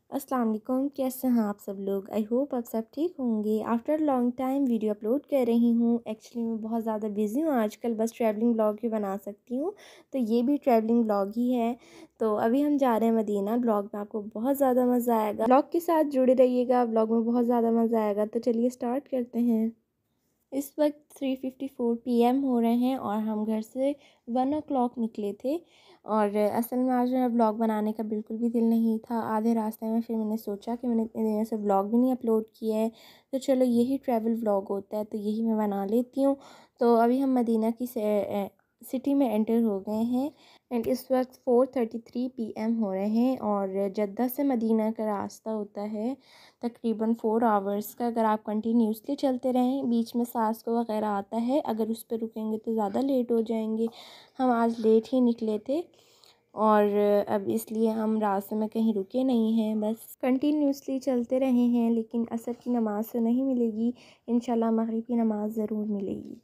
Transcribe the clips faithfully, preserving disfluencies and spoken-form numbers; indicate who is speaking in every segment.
Speaker 1: अस्सलाम वालेकुम, कैसे हैं आप सब लोग। आई होप आप सब ठीक होंगे। After long time video upload कर रही हूँ। एक्चुअली मैं बहुत ज़्यादा बिज़ी हूँ आजकल, बस ट्रैवलिंग व्लॉग ही बना सकती हूँ, तो ये भी ट्रैवलिंग व्लॉग ही है। तो अभी हम जा रहे हैं मदीना। व्लॉग में आपको बहुत ज़्यादा मज़ा आएगा, व्लॉग के साथ जुड़े रहिएगा, व्लॉग में बहुत ज़्यादा मज़ा आएगा। तो चलिए स्टार्ट करते हैं। इस वक्त three fifty four P M हो रहे हैं और हम घर से वन ओ क्लॉक निकले थे। और असल में आज मेरा व्लॉग बनाने का बिल्कुल भी दिल नहीं था। आधे रास्ते में फिर मैंने सोचा कि मैंने इतने दिनों से व्लॉग भी नहीं अपलोड किया है, तो चलो यही ट्रैवल व्लॉग होता है, तो यही मैं बना लेती हूँ। तो अभी हम मदीना की सिटी में एंटर हो गए हैं एंड इस वक्त four thirty three P M हो रहे हैं। और जद्दा से मदीना का रास्ता होता है तकरीबन फ़ोर आवर्स का। अगर आप कंटिन्यूसली चलते रहें, बीच में सांस को वगैरह आता है, अगर उस पर रुकेंगे तो ज़्यादा लेट हो जाएंगे। हम आज लेट ही निकले थे और अब इसलिए हम रास्ते में कहीं रुके नहीं हैं, बस कंटिन्यूसली चलते रहे हैं। लेकिन असर की नमाज़ तो नहीं मिलेगी, इंशाल्लाह मगरिब की नमाज़ ज़रूर मिलेगी।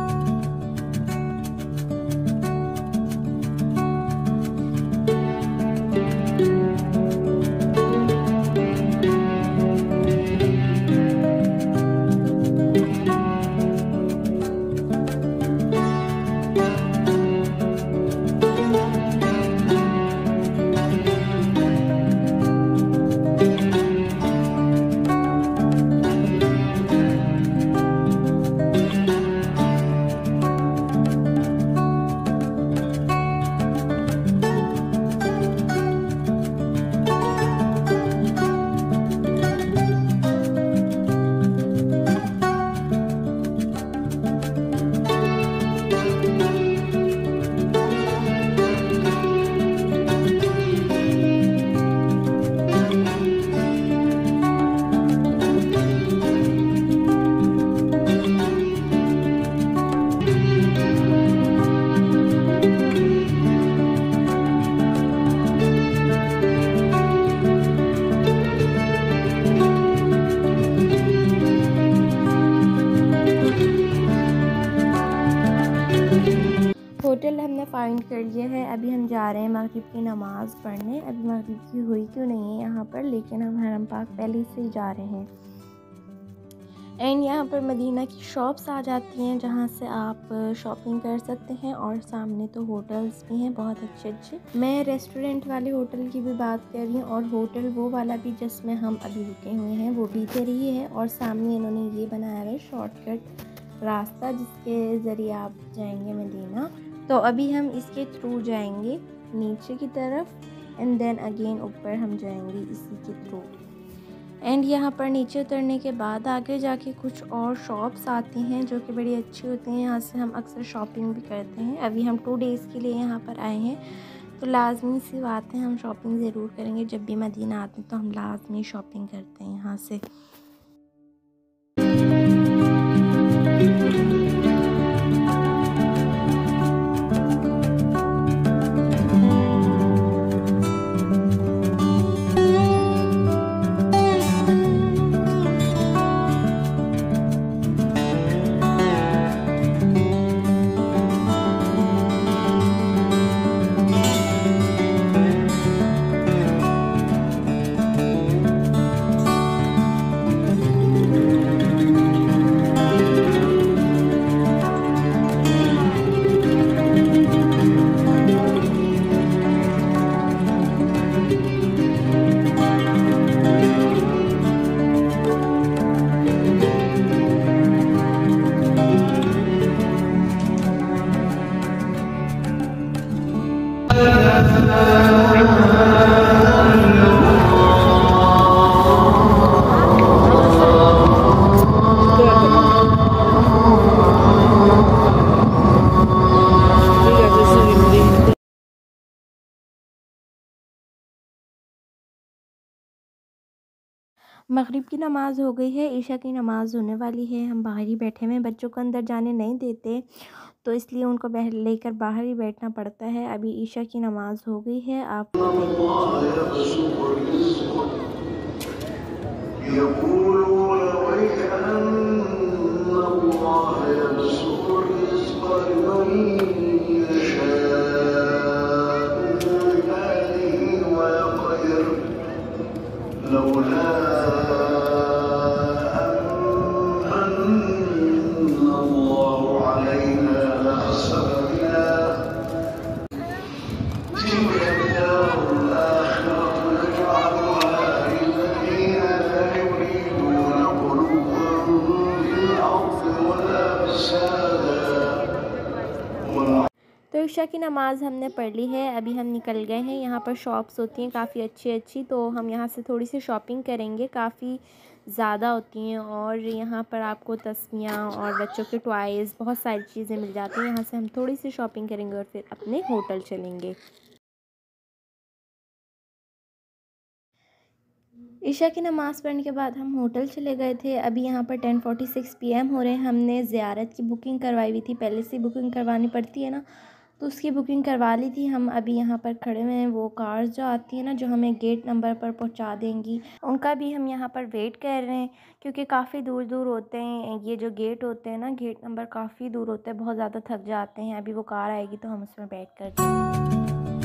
Speaker 1: होटल हमने फाइंड कर लिया है। अभी हम जा रहे हैं मगरिब की नमाज़ पढ़ने। अभी मगरिब की हुई क्यों नहीं है यहाँ पर, लेकिन हम हरम पाक पहले से ही जा रहे हैं। एंड यहाँ पर मदीना की शॉप्स आ जाती हैं जहाँ से आप शॉपिंग कर सकते हैं, और सामने तो होटल्स भी हैं बहुत अच्छे अच्छे। मैं रेस्टोरेंट वाले होटल की भी बात कर रही हूँ, और होटल वो वाला भी जिसमें हम अभी रुके हुए हैं वो भी इधर ही है। और सामने इन्होंने ये बनाया है शॉर्टकट रास्ता, जिसके ज़रिए आप जाएंगे मदीना। तो अभी हम इसके थ्रू जाएंगे नीचे की तरफ एंड देन अगेन ऊपर हम जाएंगे इसी के थ्रू। एंड यहाँ पर नीचे उतरने के बाद आगे जाके कुछ और शॉप्स आती हैं जो कि बड़ी अच्छी होती हैं। यहाँ से हम अक्सर शॉपिंग भी करते हैं। अभी हम टू डेज़ के लिए यहाँ पर आए हैं, तो लाजमी सी बात है हम शॉपिंग ज़रूर करेंगे। जब भी मदीना आते हैं तो हम लाजमी शॉपिंग करते हैं यहाँ से। मगरिब की नमाज़ हो गई है, ईशा की नमाज़ होने वाली है। हम बाहर ही बैठे हुए हैं, बच्चों को अंदर जाने नहीं देते, तो इसलिए उनको बाहर लेकर बाहर ही बैठना पड़ता है। अभी ईशा की नमाज़ हो गई है। आप तो इशा की नमाज़ हमने पढ़ ली है, अभी हम निकल गए हैं। यहाँ पर शॉप्स होती हैं काफ़ी अच्छी अच्छी, तो हम यहाँ से थोड़ी सी शॉपिंग करेंगे, काफ़ी ज़्यादा होती हैं। और यहाँ पर आपको तस्वीयाँ और बच्चों के टॉयज़ बहुत सारी चीज़ें मिल जाती हैं। यहाँ से हम थोड़ी सी शॉपिंग करेंगे और फिर अपने होटल चलेंगे। इशा की नमाज़ पढ़ने के बाद हम होटल चले गए थे। अभी यहाँ पर ten forty six P M हो रहे हैं। हमने ज़ियारत की बुकिंग करवाई हुई थी, पहले से बुकिंग करवानी पड़ती है ना, तो उसकी बुकिंग करवा ली थी। हम अभी यहाँ पर खड़े हुए हैं, वो कार्स जो आती है ना जो हमें गेट नंबर पर पहुँचा देंगी, उनका भी हम यहाँ पर वेट कर रहे हैं, क्योंकि काफ़ी दूर दूर होते हैं ये जो गेट होते हैं ना, गेट नंबर काफ़ी दूर होते हैं, बहुत ज़्यादा थक जाते हैं। अभी वो कार आएगी तो हम उसमें बैठ कर जाएंगे।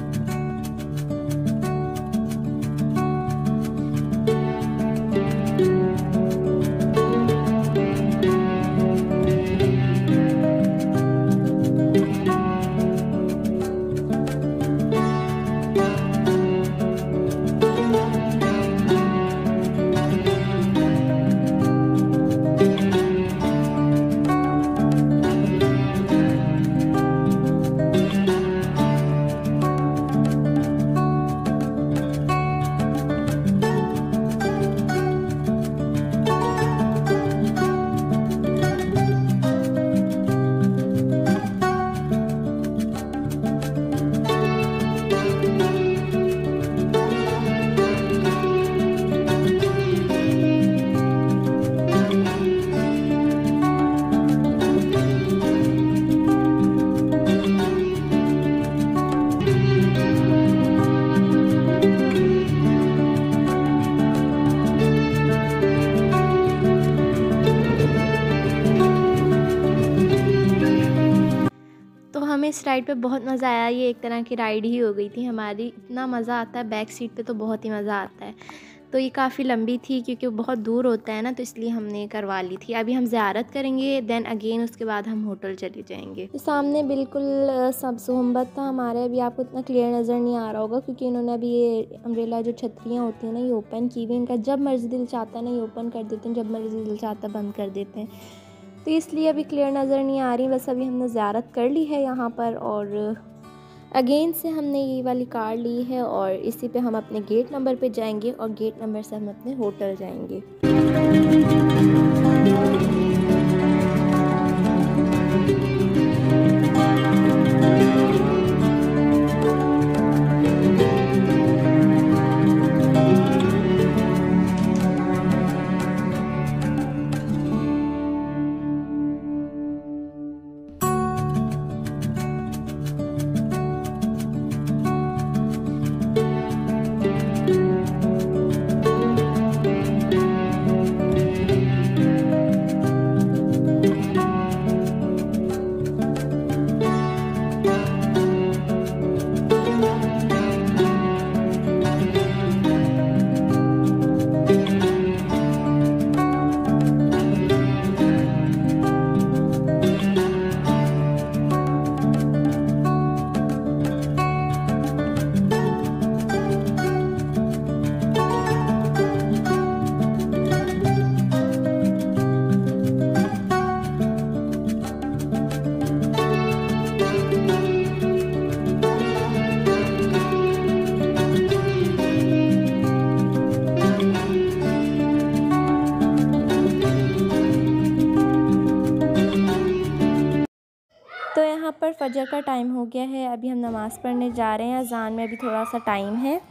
Speaker 1: हमें इस राइड पे बहुत मज़ा आया। ये एक तरह की राइड ही हो गई थी हमारी, इतना मज़ा आता है। बैक सीट पे तो बहुत ही मज़ा आता है। तो ये काफ़ी लंबी थी क्योंकि वो बहुत दूर होता है ना, तो इसलिए हमने करवा ली थी। अभी हम ज़ियारत करेंगे, देन अगेन उसके बाद हम होटल चले जाएंगे। तो सामने बिल्कुल सब सोहम्बत था हमारे। अभी आपको इतना क्लियर नज़र नहीं आ रहा होगा क्योंकि इन्होंने अभी ये अम्ब्रेला जो छतरियाँ होती हैं ना, ये ओपन की हुई। इनका जब मर्ज़ी दिल चाहता है ना ये ओपन कर देते हैं, जब मर्ज़ी दिल चाहता है बंद कर देते हैं, तो इसलिए अभी क्लियर नज़र नहीं आ रही। बस अभी हमने ज़ियारत कर ली है यहाँ पर, और अगेन से हमने ये वाली कार ली है और इसी पे हम अपने गेट नंबर पे जाएंगे और गेट नंबर से हम अपने होटल जाएंगे। तो यहाँ पर फजर का टाइम हो गया है, अभी हम नमाज़ पढ़ने जा रहे हैं। अज़ान में अभी थोड़ा सा टाइम है।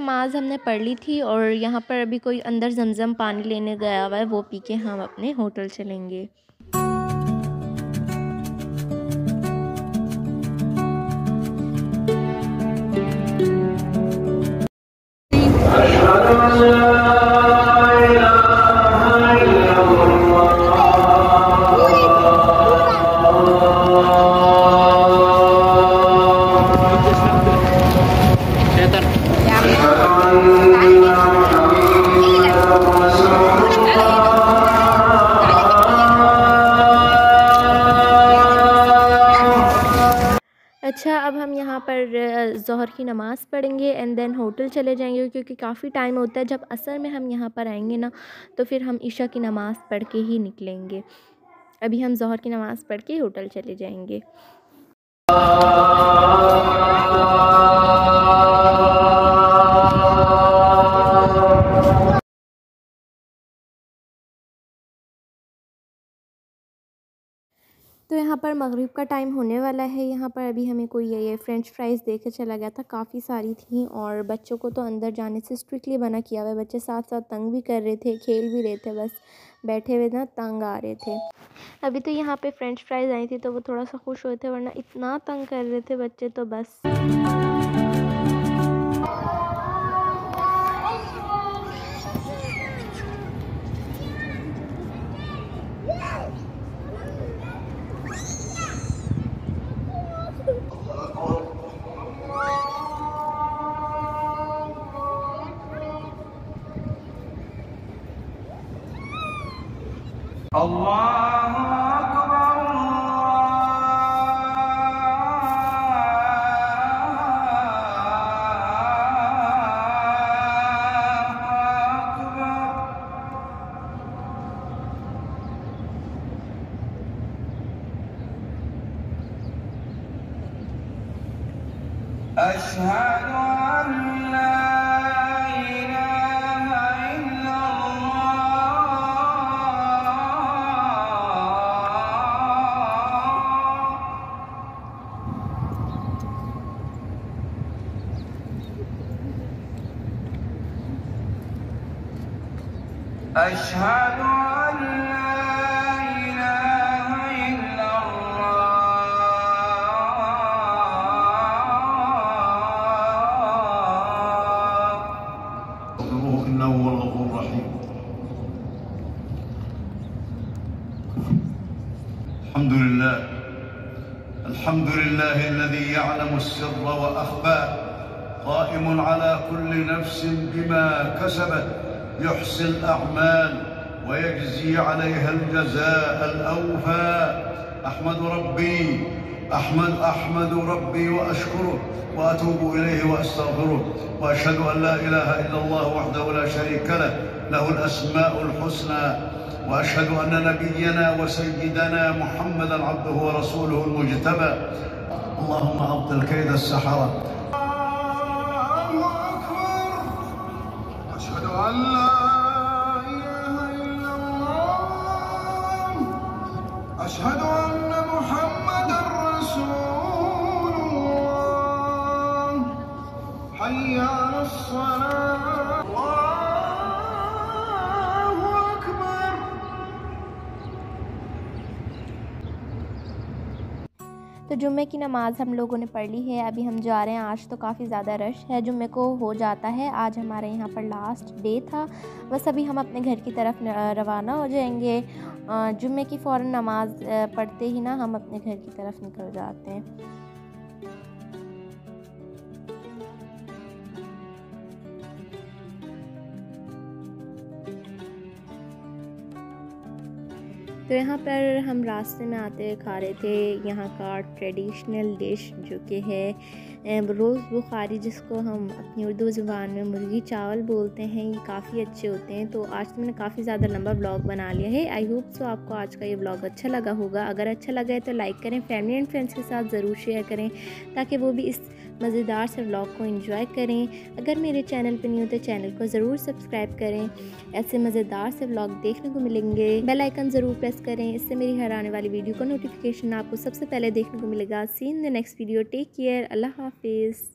Speaker 1: नमाज़ हमने पढ़ ली थी और यहाँ पर अभी कोई अंदर ज़मज़म पानी लेने गया हुआ है, वो पी के हम अपने होटल चलेंगे। अच्छा, अब हम यहाँ पर ज़ोहर की नमाज़ पढ़ेंगे एंड देन होटल चले जाएंगे, क्योंकि काफ़ी टाइम होता है। जब असर में हम यहाँ पर आएंगे ना, तो फिर हम इशा की नमाज़ पढ़ के ही निकलेंगे। अभी हम ज़ोहर की नमाज़ पढ़ के होटल चले जाएंगे। तो यहाँ पर मगरिब का टाइम होने वाला है। यहाँ पर अभी हमें कोई ये ये फ्रेंच फ्राइज़ दे के चला गया था, काफ़ी सारी थी और बच्चों को तो अंदर जाने से स्ट्रिक्टली मना किया हुआ है। बच्चे साथ साथ तंग भी कर रहे थे, खेल भी रहे थे, बस बैठे हुए ना तंग आ रहे थे। अभी तो यहाँ पे फ्रेंच फ्राइज़ आई थी तो वो थोड़ा सा खुश हुए थे, वरना इतना तंग कर रहे थे बच्चे तो बस।
Speaker 2: अल्लाहु अकबर, अशहदु अन ला أشهد أن لا إله إلا الله إنه هو الغفور الرحيم. الحمد لله الحمد لله الذي يعلم السر وأخفى، قائم على كل نفس بما كسبت، يحسن الأعمال ويجزي عليها الجزاء الأوفى. أحمد ربي أحمد أحمد ربي وأشكره وأتوب إليه وأستغفره، وأشهد أن لا إله إلا الله وحده لا شريك له، له الأسماء الحسنى، وأشهد أن نبينا وسيدنا محمدا عبده ورسوله المجتبى. اللهم أبطل كيد السحرة. أشهد أن لا إله إلا الله، أشهد أن محمدا رسول الله، حي على الصلاة، الله أكبر.
Speaker 1: तो जुम्मे की नमाज़ हम लोगों ने पढ़ ली है। अभी हम जा रहे हैं। आज तो काफ़ी ज़्यादा रश है, जुम्मे को हो जाता है। आज हमारे यहाँ पर लास्ट डे था, बस अभी हम अपने घर की तरफ रवाना हो जाएंगे। जुम्मे की फ़ौरन नमाज़ पढ़ते ही ना हम अपने घर की तरफ निकल जाते हैं। तो यहाँ पर हम रास्ते में आते खा रहे थे यहाँ का ट्रेडिशनल डिश, जो कि है रोज़ बुखारी, जिसको हम अपनी उर्दू ज़ुबान में मुर्गी चावल बोलते हैं। ये काफ़ी अच्छे होते हैं। तो आज तो मैंने काफ़ी ज़्यादा लंबा व्लॉग बना लिया है। आई होप सो आपको आज का ये व्लॉग अच्छा लगा होगा। अगर अच्छा लगा है तो लाइक करें, फैमिली एंड फ्रेंड्स के साथ ज़रूर शेयर करें, ताकि वो भी इस मज़ेदार से व्लॉग को एंजॉय करें। अगर मेरे चैनल पर नहीं हो तो चैनल को ज़रूर सब्सक्राइब करें। ऐसे मज़ेदार से व्लॉग देखने को मिलेंगे। बेल आइकन ज़रूर प्रेस करें, इससे मेरी हर आने वाली वीडियो का नोटिफिकेशन आपको सबसे पहले देखने को मिलेगा। See in the next video. Take care. अल्लाह हाफिज़।